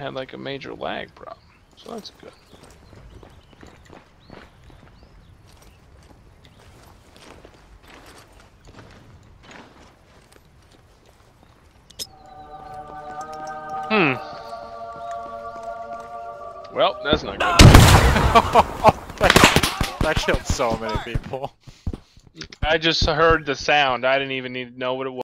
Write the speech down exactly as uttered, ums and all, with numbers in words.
had like a major lag problem, so that's good. Hmm. Well, that's not good. that, that killed so many people. I just heard the sound. I didn't even need to know what it was.